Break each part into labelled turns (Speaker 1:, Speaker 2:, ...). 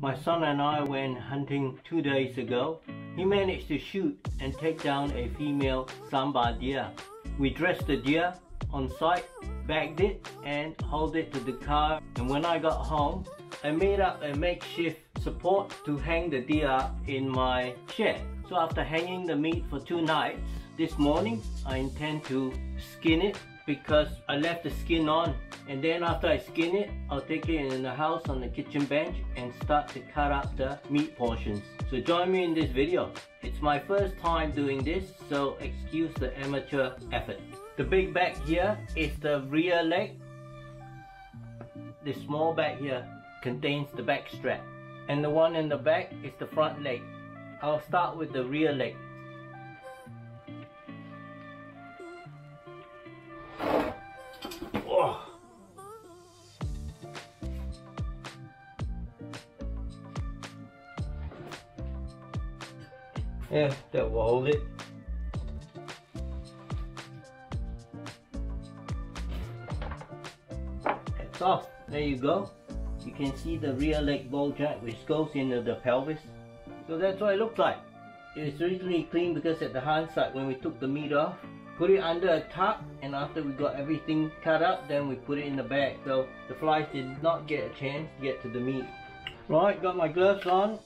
Speaker 1: My son and I went hunting 2 days ago. He managed to shoot and take down a female sambar deer. We dressed the deer on site, bagged it and hauled it to the car, and when I got home I made up a makeshift support to hang the deer in my shed. So after hanging the meat for 2 nights, this morning I intend to skin it because I left the skin on, and then after I skin it, I'll take it in the house on the kitchen bench and start to cut up the meat portions. So join me in this video. It's my first time doing this, so excuse the amateur effort. The big bag here is the rear leg. The small bag here contains the back strap, and the one in the back is the front leg. I'll start with the rear leg. Oh. Yeah, that will hold it. It's off. There you go. You can see the rear leg ball joint which goes into the pelvis. So that's what it looks like. It's originally clean because at the hindsight when we took the meat off, put it under a tarp, and after we got everything cut up, then we put it in the bag. So the flies did not get a chance to get to the meat. Right, got my gloves on.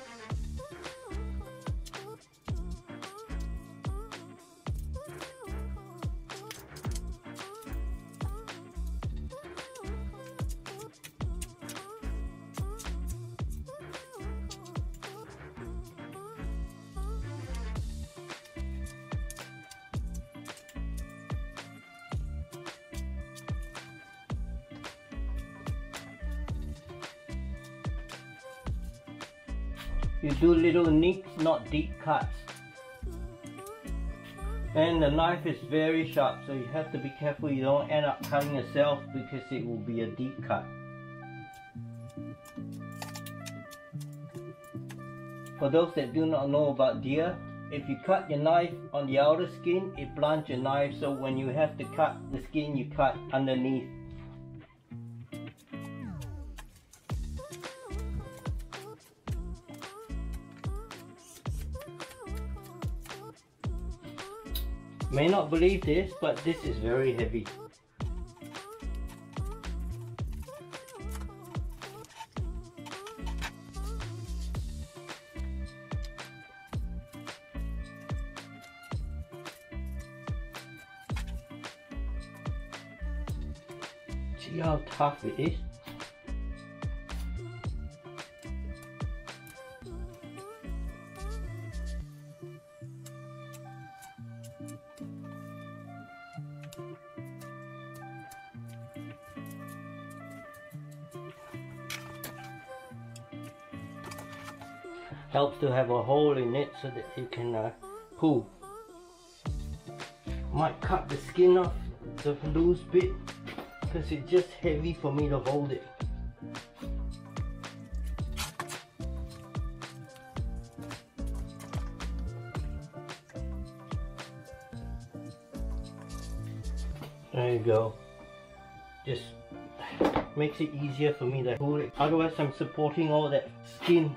Speaker 1: You do little nicks, not deep cuts. And the knife is very sharp, so you have to be careful you don't end up cutting yourself because it will be a deep cut. For those that do not know about deer, if you cut your knife on the outer skin, it blunts your knife, so when you have to cut the skin, you cut underneath. May not believe this, but this is very heavy. See how tough it is? Helps to have a hole in it so that you can pull. Might cut the skin off the loose bit because it's just heavy for me to hold it. There you go. Just makes it easier for me to pull it. Otherwise I'm supporting all that skin.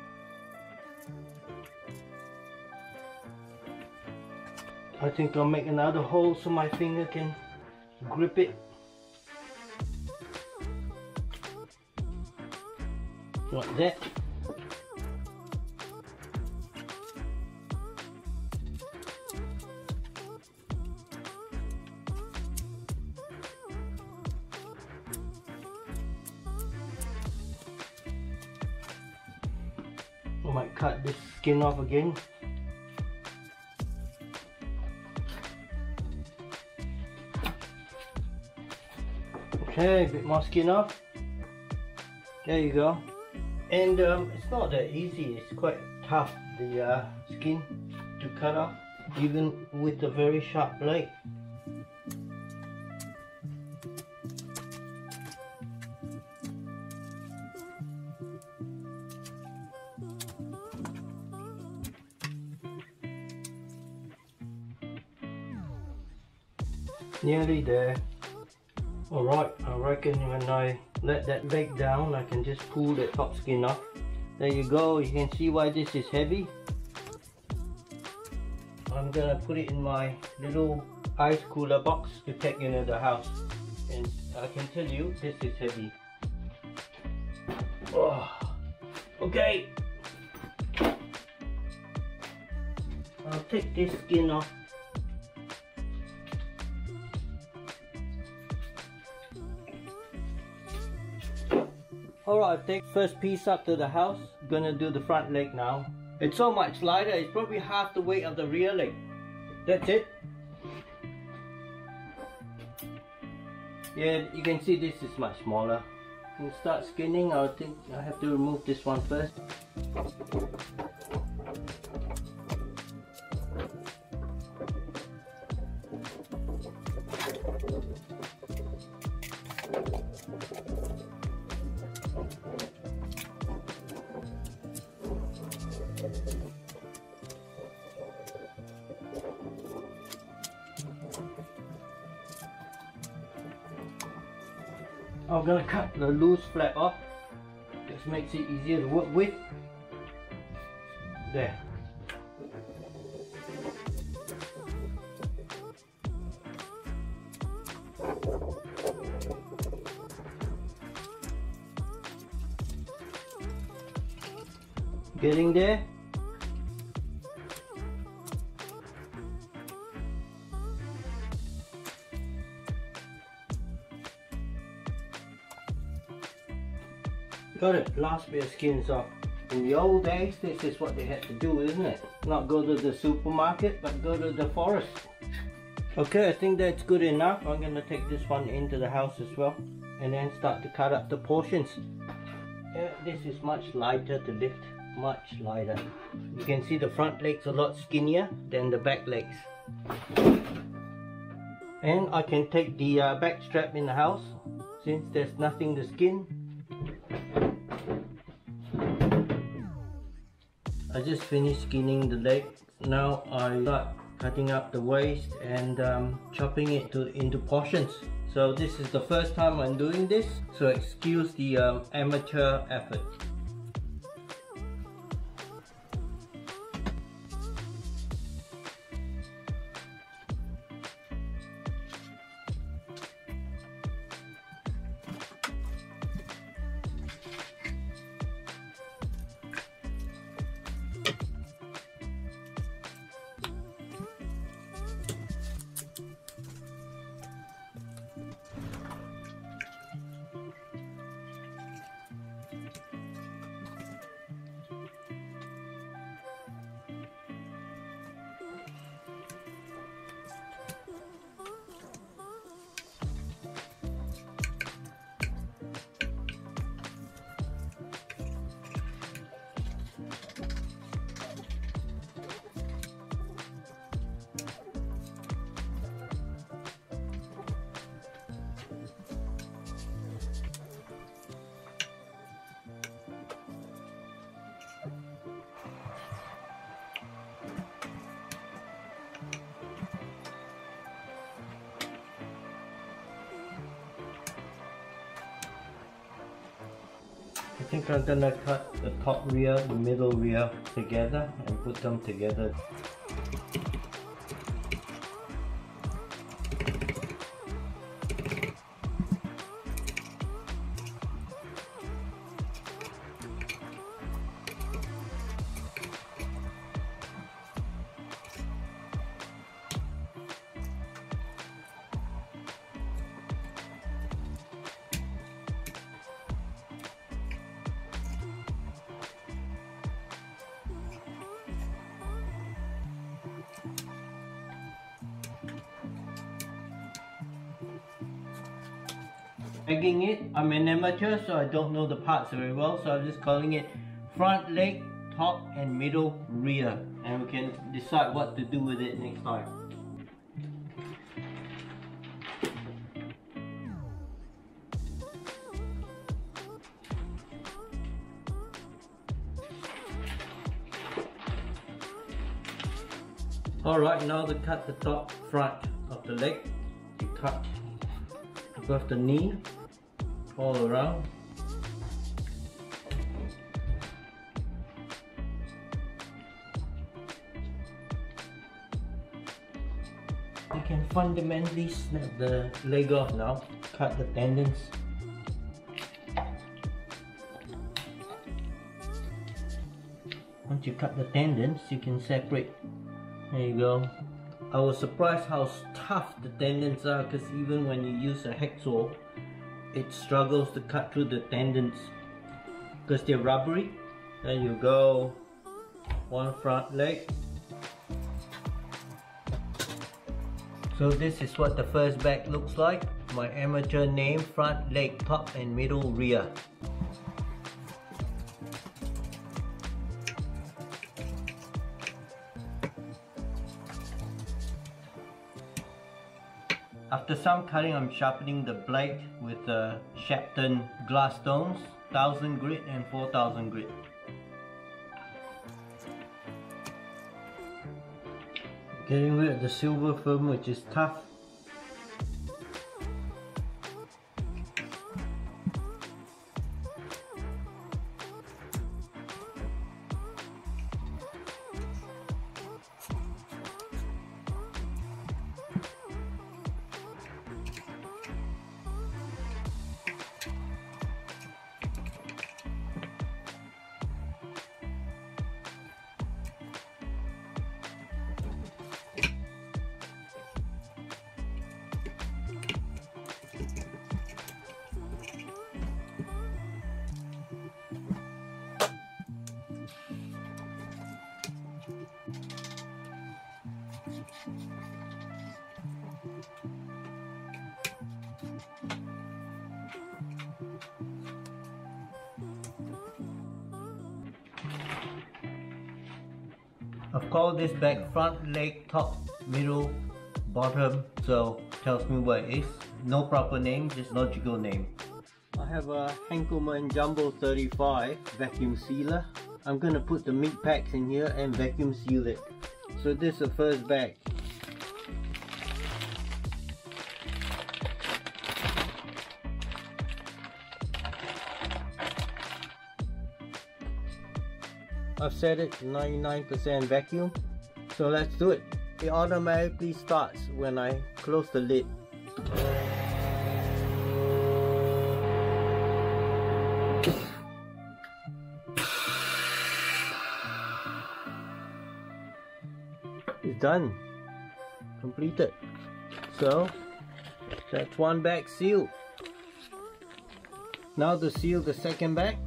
Speaker 1: I think I'll make another hole so my finger can grip it. Like that. I might cut this skin off again. Okay, a bit more skin off. There you go. And it's not that easy, it's quite tough, the skin to cut off, even with a very sharp blade. Nearly there. Alright, I reckon when I let that leg down, I can just pull the top skin off. There you go, you can see why this is heavy. I'm gonna put it in my little ice cooler box to take into the house. And I can tell you, this is heavy. Oh, okay. I'll take this skin off. Alright, I'll take first piece up to the house. Gonna do the front leg now. It's so much lighter, it's probably half the weight of the rear leg. That's it. Yeah, you can see this is much smaller. We'll start skinning. I think I have to remove this one first. I'm gonna cut the loose flap off. This makes it easier to work with. There. Getting there. Got it, last bit of skin's off. In the old days, this is what they had to do, isn't it? Not go to the supermarket, but go to the forest. Okay, I think that's good enough. I'm gonna take this one into the house as well, and then start to cut up the portions. Yeah, this is much lighter to lift, much lighter. You can see the front legs a lot skinnier than the back legs. And I can take the back strap in the house, since there's nothing to skin. I just finished skinning the leg. Now I start cutting up the waist and chopping it into portions. So this is the first time I'm doing this, so excuse the amateur effort. I think I'm gonna cut the top rear, the middle rear together and put them together. Pegging it, I'm an amateur, so I don't know the parts very well, so I'm just calling it front leg, top and middle rear, and we can decide what to do with it next time. Alright, now to cut the top front of the leg. You cut above the knee, all around. fundamentally snap the leg off now. Cut the tendons. Once you cut the tendons, you can separate. There you go. I was surprised how tough the tendons are, because even when you use a hacksaw, it struggles to cut through the tendons because they're rubbery. There you go. One front leg. So this is what the first back looks like. My amateur name: front leg, top and middle rear. After some cutting, I'm sharpening the blade with Shapton glass stones, 1000 grit and 4000 grit. Getting rid of the silver film, which is tough. I've called this bag front leg, top, middle, bottom, so tells me what it is. No proper name, just logical name. I have a Henkelmann Jumbo 35 vacuum sealer. I'm gonna put the meat packs in here and vacuum seal it. So this is the first bag. I've set it to 99% vacuum, so let's do it. It automatically starts when I close the lid. It's done, completed. So that's one bag sealed. Now to seal the second bag.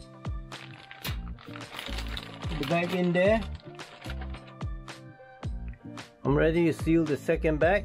Speaker 1: The bag in there. I'm ready to seal the second bag.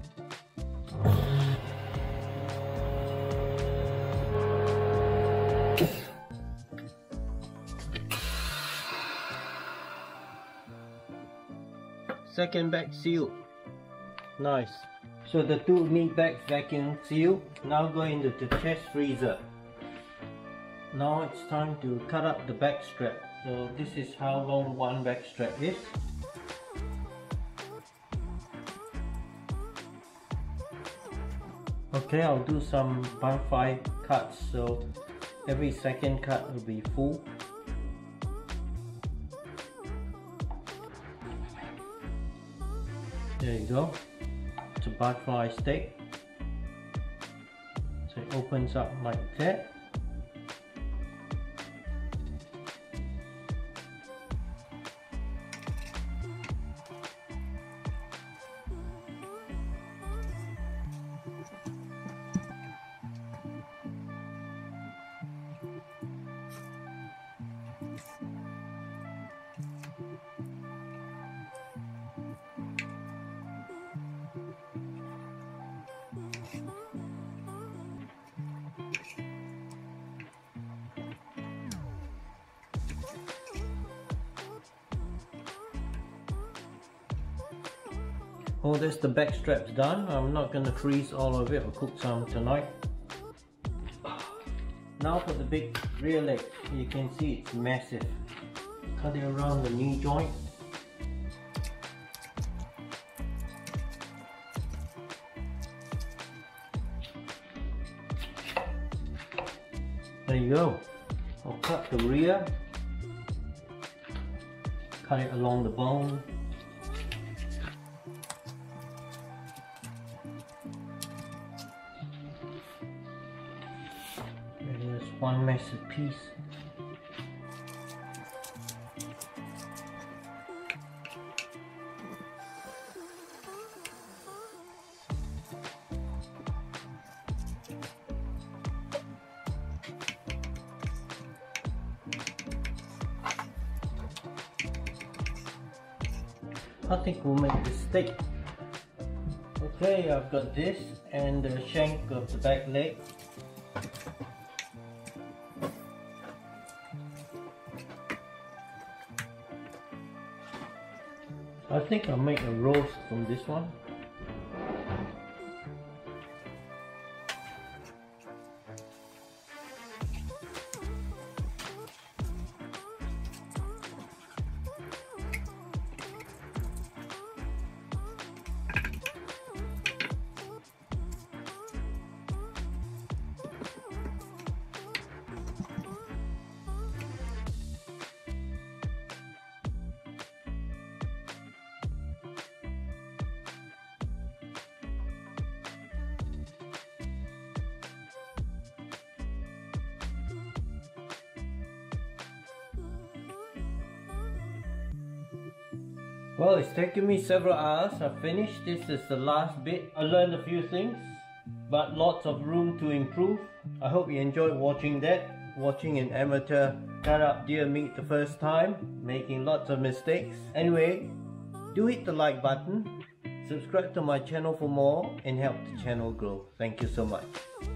Speaker 1: Second bag sealed. Nice. So the two meat bags vacuum sealed. Now go into the chest freezer. Now it's time to cut up the back strap. So this is how long one back strap is. Okay, I'll do some butterfly cuts, so every second cut will be full. There you go. It's a butterfly steak. So it opens up like that. Oh, that's the back straps done. I'm not going to freeze all of it. I'll cook some tonight. Now for the big rear leg. You can see it's massive. Cut it around the knee joint. There you go. I'll cut the rear. Cut it along the bone. There's one massive piece. I think we'll make the steak. Okay, I've got this and the shank of the back leg. I think I'll make a roast from this one. Well, it's taken me several hours. I've finished. This is the last bit. I learned a few things, but lots of room to improve. I hope you enjoyed watching that. Watching an amateur cut up deer meat the first time, making lots of mistakes. Anyway, do hit the like button, subscribe to my channel for more, and help the channel grow. Thank you so much.